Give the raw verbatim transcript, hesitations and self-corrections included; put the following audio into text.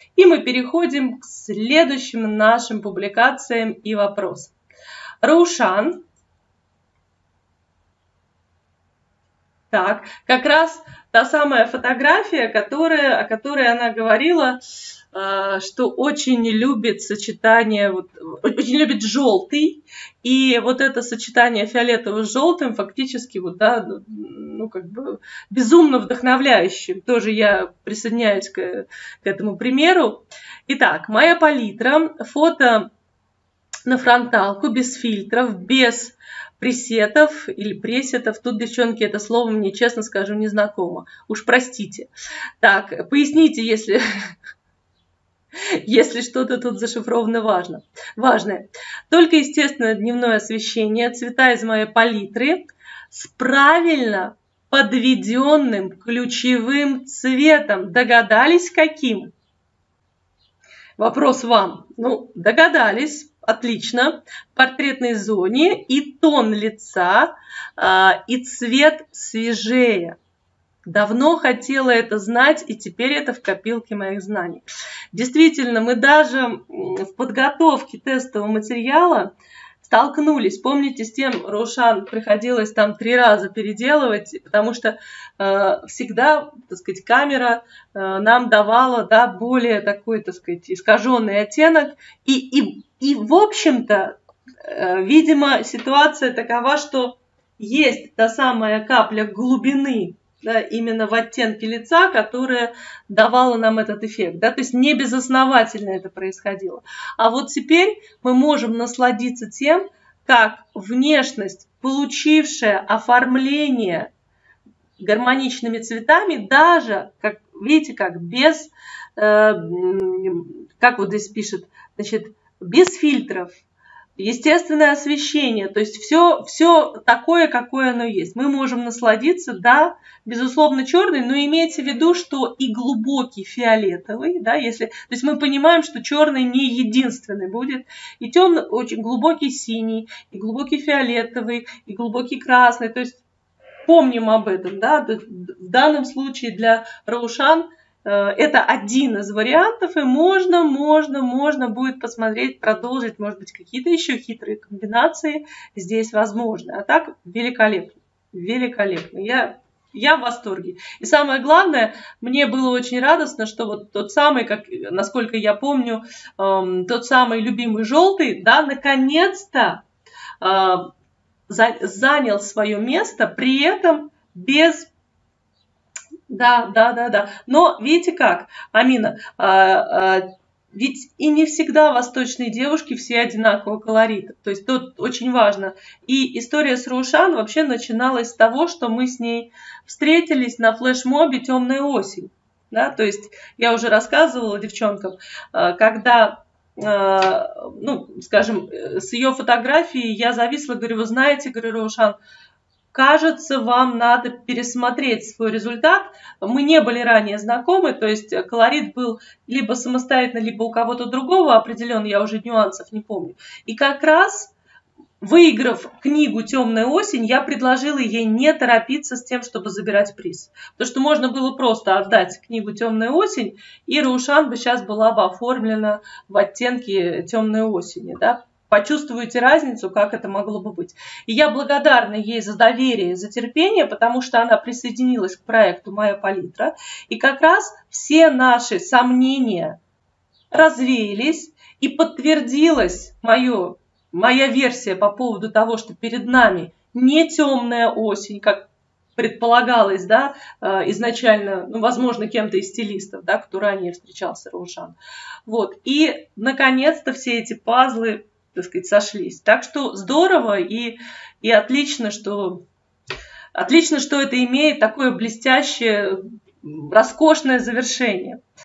И мы переходим к следующим нашим публикациям и вопросам. Роушан. Так, как раз та самая фотография, которая, о которой она говорила, что очень любит сочетание, вот, очень любит желтый, и вот это сочетание фиолетового с желтым фактически вот, да, ну, как бы безумно вдохновляющим. Тоже я присоединяюсь к, к этому примеру. Итак, моя палитра, фото на фронталку, без фильтров, без пресетов или пресетов. Тут, девчонки, это слово мне, честно скажу, не знакомо. Уж простите. Так, поясните, если... Если что-то тут зашифровано важно. важное. Только, естественно, дневное освещение, цвета из моей палитры с правильно подведенным ключевым цветом. Догадались, каким? Вопрос вам. Ну, догадались. Отлично. В портретной зоне и тон лица, и цвет свежее. Давно хотела это знать, и теперь это в копилке моих знаний. Действительно, мы даже в подготовке тестового материала столкнулись. Помните, с тем, Роушан приходилось там три раза переделывать, потому что э, всегда, так сказать, камера э, нам давала, да, более такой, так сказать, искаженный оттенок. И, и, и в общем-то, э, видимо, ситуация такова, что есть та самая капля глубины, да, именно в оттенке лица, которая давала нам этот эффект. Да? То есть не безосновательно это происходило. А вот теперь мы можем насладиться тем, как внешность, получившая оформление гармоничными цветами, даже, как, видите, как без, э, как вот здесь пишет, значит, без фильтров, естественное освещение, то есть все, все такое, какое оно есть. Мы можем насладиться, да, безусловно, черный, но имейте в виду, что и глубокий фиолетовый, да, если, то есть мы понимаем, что черный не единственный будет, и темный, очень глубокий синий, и глубокий фиолетовый, и глубокий красный, то есть помним об этом, да, в данном случае для Роушан это один из вариантов, и можно, можно, можно будет посмотреть, продолжить, может быть, какие-то еще хитрые комбинации здесь возможны. А так великолепно, великолепно. Я, я в восторге. И самое главное, мне было очень радостно, что вот тот самый, как, насколько я помню, эм, тот самый любимый желтый, да, наконец-то э, за, занял свое место, при этом без... Да, да, да, да. Но видите как, Амина, а, а, ведь и не всегда восточные девушки все одинакового колорита. То есть тут очень важно. И история с Роушан вообще начиналась с того, что мы с ней встретились на флешмобе «Темная осень». Да? То есть я уже рассказывала девчонкам, когда, ну, скажем, с ее фотографией я зависла, говорю, вы знаете, говорю, Роушан, кажется, вам надо пересмотреть свой результат. Мы не были ранее знакомы, то есть колорит был либо самостоятельно, либо у кого-то другого определенно, я уже нюансов не помню. И как раз, выиграв книгу «Темная осень», я предложила ей не торопиться с тем, чтобы забирать приз. Потому что можно было просто отдать книгу «Темная осень», и Роушан бы сейчас была бы оформлена в оттенке «Темной осени», да? Почувствуете разницу, как это могло бы быть. И я благодарна ей за доверие, за терпение, потому что она присоединилась к проекту «Моя палитра». И как раз все наши сомнения развеялись, и подтвердилась мое, моя версия по поводу того, что перед нами не темная осень, как предполагалось, да, изначально, ну, возможно, кем-то из стилистов, да, кто ранее встречался, Роушан. Вот. И, наконец-то, все эти пазлы, так сказать, сошлись. Так что здорово и, и отлично, что, отлично, что это имеет такое блестящее, роскошное завершение.